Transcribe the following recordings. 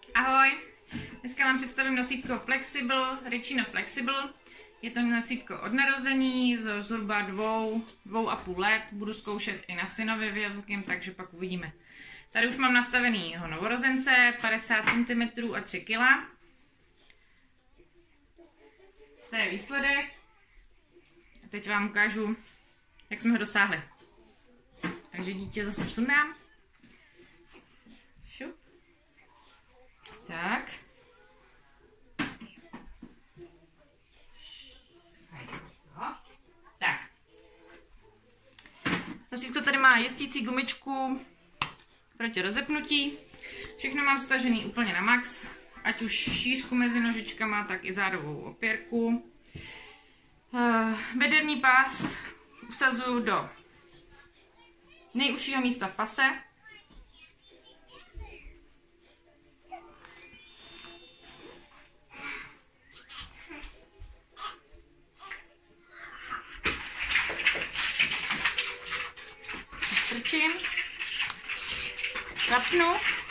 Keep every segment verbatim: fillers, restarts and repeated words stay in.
Ahoj, dneska vám představím nosítko Flexible, Richino Flexible. Je to nosítko od narození, z zhruba dvou, dvou a půl let. Budu zkoušet i na synovi velkým, takže pak uvidíme. Tady už mám nastavený jeho novorozence, padesát centimetrů a tři kila. To je výsledek. A teď vám ukážu, jak jsme ho dosáhli. Takže dítě zase sundám. Šup. Tak. Tak. Nosítko tady má jistící gumičku proti rozepnutí. Všechno mám stažený úplně na max, ať už šířku mezi nožičkama, tak i zádovou opěrku. Bederní pás usazuju do nejužšího místa v pase. Strčím, zapnu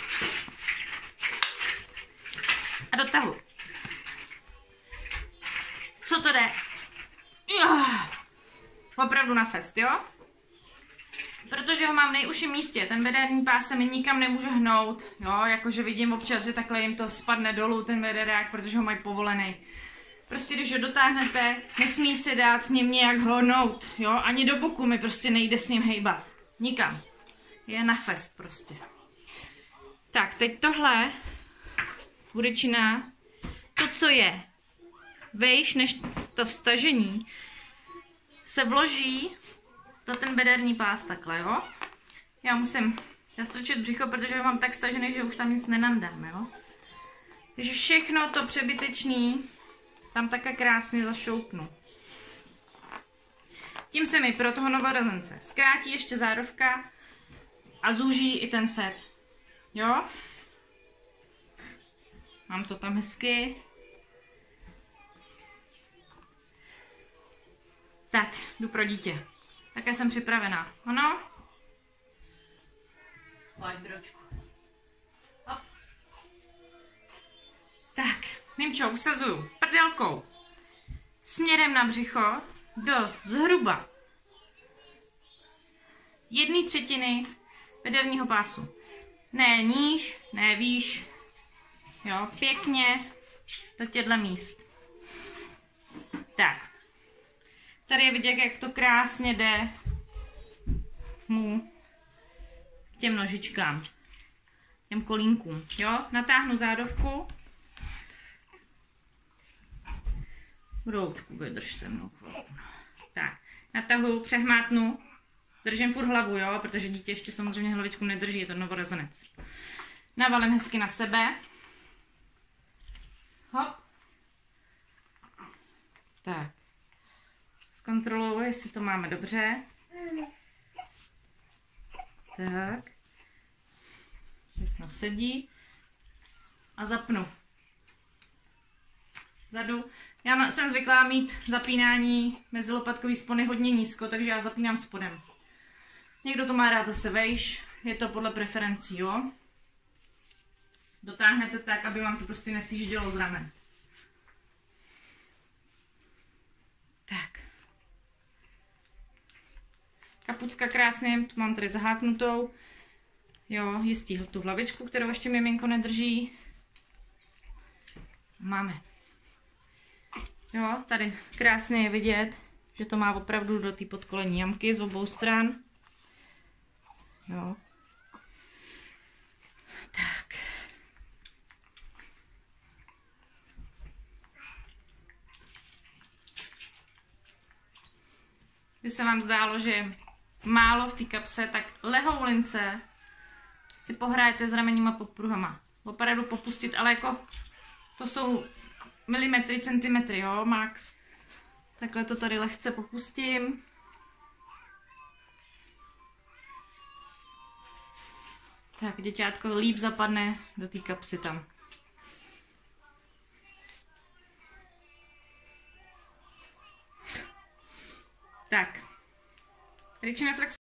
a dotahu. Co to jde? Jo. Opravdu na fest, jo? Protože ho mám v nejužším místě, ten bederní pás se mi nikam nemůže hnout, jo? Jakože vidím občas, že takhle jim to spadne dolů, ten bederák, protože ho mají povolený. Prostě když ho dotáhnete, nesmí se dát s ním nějak hnout, jo? Ani do boku mi prostě nejde s ním hejbat. Nikam. Je na fest prostě. Tak, teď tohle u Richina, to, co je vejš než to vstažení, se vloží za ten bederní pás takhle, jo. Já musím zastrčit břicho, protože ho mám tak stažený, že už tam nic nenandám, jo. Takže všechno to přebytečný tam také krásně zašoupnu. Tím se mi pro toho novorozence zkrátí ještě zádovka a zúží i ten set. Jo? Mám to tam hezky. Tak, jdu pro dítě. Také jsem připravená. Ano? Pojď, bročku. Hop. Tak, Mimčo, usazuju prdelkou směrem na břicho do zhruba jedné třetiny bederního pásu. Ne níž, ne výš. Jo, pěkně do těchto míst. Tak. Tady je vidět, jak to krásně jde mu k těm nožičkám, těm kolínkům. Jo, natáhnu zádovku. Broučku, vydrž se mnou chvilku. Tak, natahuju, přehmátnu, držím furt hlavu, jo, protože dítě ještě samozřejmě hlavičku nedrží, je to novorozenec. Navalím hezky na sebe. Hop. Tak. Zkontroluji, jestli to máme dobře. Tak. Všechno sedí. A zapnu. Zadu. Já jsem zvyklá mít zapínání mezi lopatkový spony hodně nízko, takže já zapínám spodem. Někdo to má rád zase vejš, je to podle preferencí, jo. Dotáhnete tak, aby vám to prostě nesjíždělo z ramen. Tak. Kapucka krásně, tu mám tady zaháknutou. Jo, jistí tu hlavičku, kterou ještě miminko nedrží. Máme. Jo, tady krásně je vidět, že to má opravdu do té podkolení jamky z obou stran. Jo. Tak. Když se vám zdálo, že málo v té kapse, tak lehou lince si pohrajete s ramenníma podpruhama. Opravdu popustit, ale jako to jsou milimetry, centimetry, jo, max. Takhle to tady lehce popustím. Tak, děťátko líp zapadne do té kapsy tam. Tak. Richino Flexible.